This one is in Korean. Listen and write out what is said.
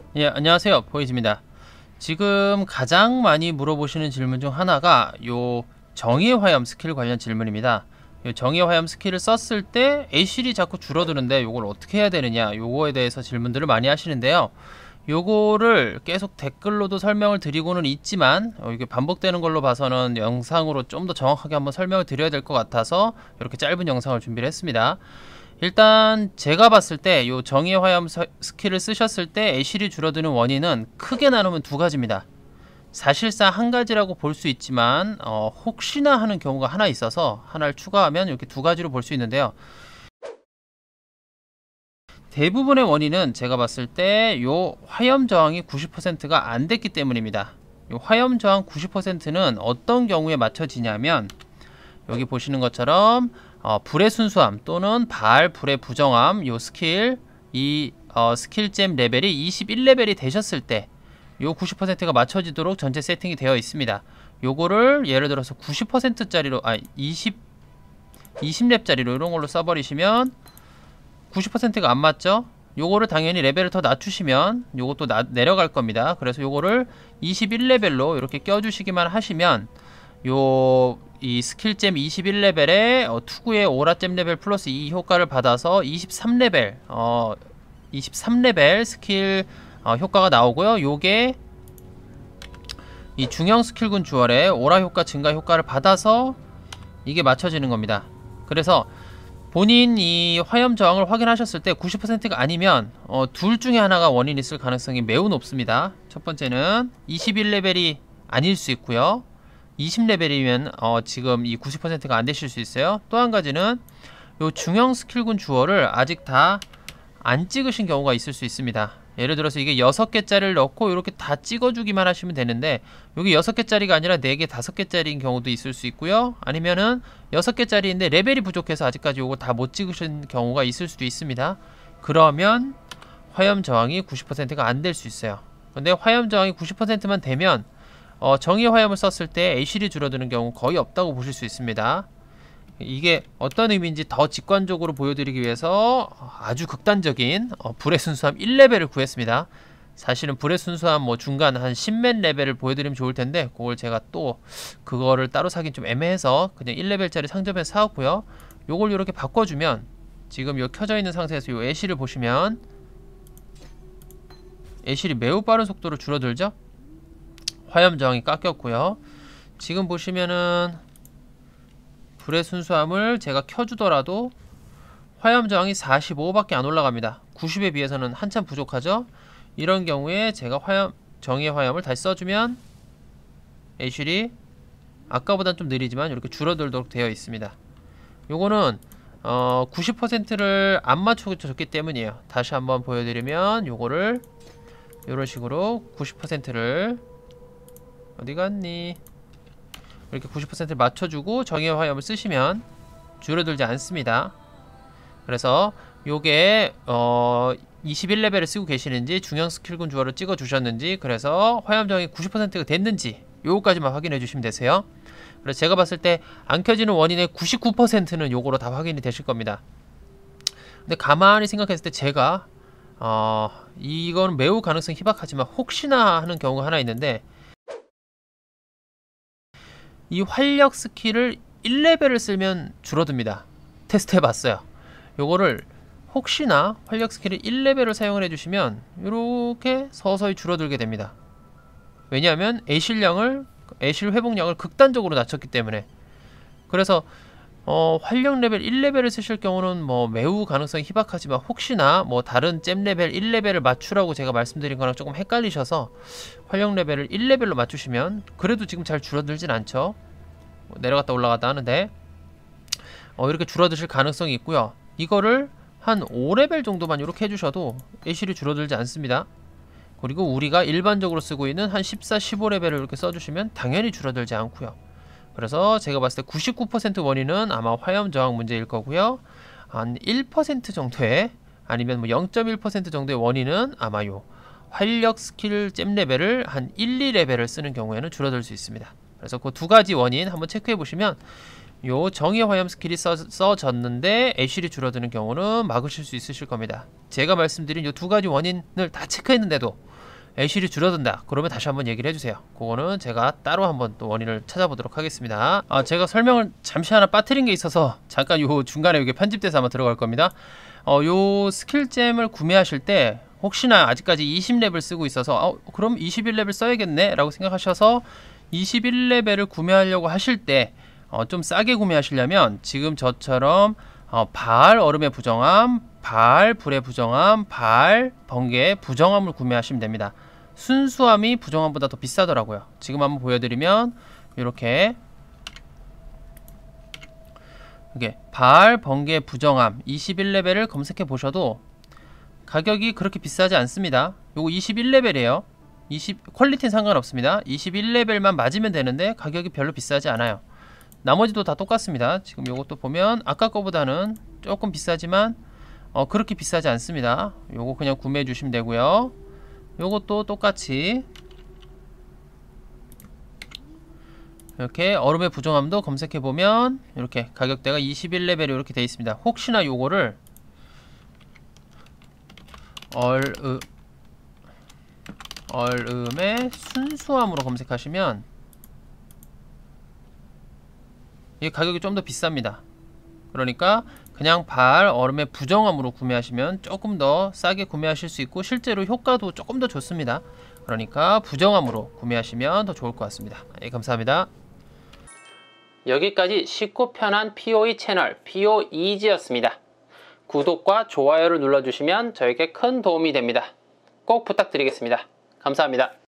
예, 안녕하세요. 보이즈입니다. 지금 가장 많이 물어보시는 질문 중 하나가 요 정의의 화염 스킬 관련 질문입니다. 요 정의의 화염 스킬을 썼을 때 A실이 자꾸 줄어드는데 요걸 어떻게 해야 되느냐, 요거에 대해서 질문들을 많이 하시는데요. 요거를 계속 댓글로도 설명을 드리고는 있지만 이게 반복되는 걸로 봐서는 영상으로 좀 더 정확하게 한번 설명을 드려야 될 것 같아서 이렇게 짧은 영상을 준비를 했습니다. 일단 제가 봤을 때 요 정의의 화염 스킬을 쓰셨을 때 애실이 줄어드는 원인은 크게 나누면 두 가지입니다. 사실상 한 가지라고 볼 수 있지만 혹시나 하는 경우가 하나 있어서 하나를 추가하면 이렇게 두 가지로 볼 수 있는데요. 대부분의 원인은 제가 봤을 때 요 화염 저항이 90%가 안 됐기 때문입니다. 요 화염 저항 90%는 어떤 경우에 맞춰지냐면 여기 보시는 것처럼 불의 순수함 또는 불의 부정함 요 스킬 스킬잼 레벨이 21레벨이 되셨을 때 요 90%가 맞춰지도록 전체 세팅이 되어 있습니다. 요거를 예를 들어서 90%짜리로 20렙짜리로 이런 걸로 써버리시면 90%가 안 맞죠? 요거를 당연히 레벨을 더 낮추시면 요것도 내려갈 겁니다. 그래서 요거를 21레벨로 이렇게 껴주시기만 하시면 이 스킬잼 21레벨에 투구의 오라잼 레벨 플러스 2 효과를 받아서 23레벨 스킬 효과가 나오고요. 요게 이 중형 스킬군 주얼의 오라 효과 증가 효과를 받아서 이게 맞춰지는 겁니다. 그래서 본인 이 화염 저항을 확인하셨을 때 90%가 아니면 둘 중에 하나가 원인이 있을 가능성이 매우 높습니다. 첫 번째는 21레벨이 아닐 수 있고요. 20레벨이면 지금 이 90%가 안 되실 수 있어요. 또 한 가지는 요 중형 스킬군 주어를 아직 다 안 찍으신 경우가 있을 수 있습니다. 예를 들어서 이게 6개짜리를 넣고 이렇게 다 찍어주기만 하시면 되는데 여기 6개짜리가 아니라 4개, 5개짜리인 경우도 있을 수 있고요. 아니면은 6개짜리인데 레벨이 부족해서 아직까지 요거 다 못 찍으신 경우가 있을 수도 있습니다. 그러면 화염 저항이 90%가 안 될 수 있어요. 근데 화염 저항이 90%만 되면 정의 화염을 썼을 때 A실이 줄어드는 경우 거의 없다고 보실 수 있습니다. 이게 어떤 의미인지 더 직관적으로 보여드리기 위해서 아주 극단적인 불의 순수함 1레벨을 구했습니다. 사실은 불의 순수함 중간 한 10맨 레벨을 보여드리면 좋을 텐데 그걸 제가 또 그거를 따로 사긴 좀 애매해서 그냥 1레벨짜리 상점에서 사왔고요. 요걸 이렇게 바꿔주면 지금 요 켜져 있는 상태에서 요 애실을 보시면 애실이 매우 빠른 속도로 줄어들죠. 화염 저항이 깎였고요. 지금 보시면은 불의 순수함을 제가 켜주더라도 화염 저항이 45밖에 안 올라갑니다. 90에 비해서는 한참 부족하죠. 이런 경우에 제가 정의의 화염을 다시 써주면 애실이 아까보단 좀 느리지만 이렇게 줄어들도록 되어 있습니다. 요거는 90%를 안 맞춰줬기 때문이에요. 다시 한번 보여드리면 요거를 이런 식으로 90%를 어디 갔니? 이렇게 90%를 맞춰주고 정의의 화염을 쓰시면 줄어들지 않습니다. 그래서 요게 21레벨을 쓰고 계시는지 중형 스킬군 주어를 찍어 주셨는지 그래서 화염 저항이 90%가 됐는지 요거까지만 확인해 주시면 되세요. 그래서 제가 봤을 때 안 켜지는 원인의 99%는 요거로 다 확인이 되실 겁니다. 근데 가만히 생각했을 때 제가 이건 매우 가능성이 희박하지만 혹시나 하는 경우가 하나 있는데 이 활력 스킬을 1레벨을 쓰면 줄어듭니다. 테스트 해봤어요. 요거를 혹시나 활력 스킬을 1레벨을 사용을 해주시면 이렇게 서서히 줄어들게 됩니다. 왜냐하면 애실 회복량을 극단적으로 낮췄기 때문에. 그래서 활력 레벨 1레벨을 쓰실 경우는 매우 가능성이 희박하지만 혹시나 다른 잼 레벨 1레벨을 맞추라고 제가 말씀드린 거랑 조금 헷갈리셔서 활력 레벨을 1레벨로 맞추시면 그래도 지금 잘 줄어들진 않죠. 내려갔다 올라갔다 하는데 이렇게 줄어드실 가능성이 있고요. 이거를 한 5레벨 정도만 이렇게 해주셔도 애실이 줄어들지 않습니다. 그리고 우리가 일반적으로 쓰고 있는 한 14, 15레벨을 이렇게 써주시면 당연히 줄어들지 않고요. 그래서 제가 봤을 때 99% 원인은 아마 화염 저항 문제일 거고요. 한 1% 정도의 아니면 0.1% 정도의 원인은 아마 요 활력 스킬 잼 레벨을 한 1, 2레벨을 쓰는 경우에는 줄어들 수 있습니다. 그래서 그 두 가지 원인 한번 체크해 보시면 요 정의 화염 스킬이 써졌는데 애실이 줄어드는 경우는 막으실 수 있으실 겁니다. 제가 말씀드린 요 두 가지 원인을 다 체크했는데도 A실이 줄어든다 그러면 다시 한번 얘기를 해주세요. 그거는 제가 따로 한번 또 원인을 찾아보도록 하겠습니다. 제가 설명을 잠시 하나 빠뜨린 게 있어서 잠깐 요 중간에 이게 편집돼서 아마 들어갈 겁니다. 요 스킬잼을 구매하실 때 혹시나 아직까지 20레벨 쓰고 있어서 그럼 21레벨 써야겠네 라고 생각하셔서 21레벨을 구매하려고 하실 때 좀 싸게 구매하시려면 지금 저처럼 바알 얼음의 부정함, 바알 불의 부정함, 바알 번개의 부정함을 구매하시면 됩니다. 순수함이 부정함보다 더 비싸더라고요. 지금 한번 보여드리면 이렇게 바알 번개 부정함 21레벨을 검색해 보셔도 가격이 그렇게 비싸지 않습니다. 요거 21레벨이에요. 퀄리티는 상관없습니다. 21레벨만 맞으면 되는데 가격이 별로 비싸지 않아요. 나머지도 다 똑같습니다. 지금 요것도 보면 아까 거보다는 조금 비싸지만 그렇게 비싸지 않습니다. 요거 그냥 구매해 주시면 되고요. 요것도 똑같이 이렇게 얼음의 부정함도 검색해 보면 이렇게 가격대가 21레벨이 이렇게 되어 있습니다. 혹시나 요거를 얼음의 순수함으로 검색하시면 이 가격이 좀 더 비쌉니다. 그러니까 그냥 바알 얼음의 부정함으로 구매하시면 조금 더 싸게 구매하실 수 있고 실제로 효과도 조금 더 좋습니다. 그러니까 부정함으로 구매하시면 더 좋을 것 같습니다. 감사합니다. 여기까지 쉽고 편한 POE 채널 POEasy였습니다. 구독과 좋아요를 눌러주시면 저에게 큰 도움이 됩니다. 꼭 부탁드리겠습니다. 감사합니다.